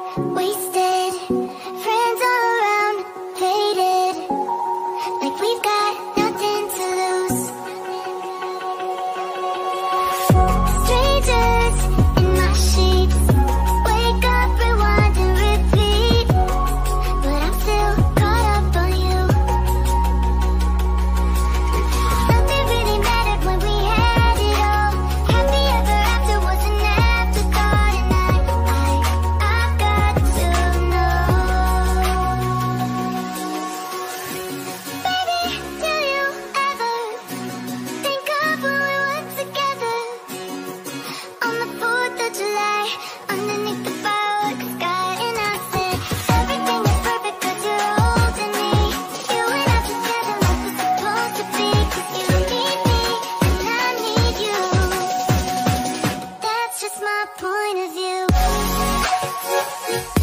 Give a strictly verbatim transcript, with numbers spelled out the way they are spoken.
wasted. Friends all around, faded. Like we've got nothing to lose. Strangers in my sheets. Wake up, rewind and repeat. But I'm still caught up on you. Nothing really mattered when we had it all. Happy ever after was an afterthought. And I, I, I've got to know. Baby, do you ever think of when we were together? On the fourth of July, underneath the fireworks sky. And I said, everything is perfect 'cause you're holding me. You and I together like we're supposed to be. 'Cause you need me and I need you. That's just my point of view.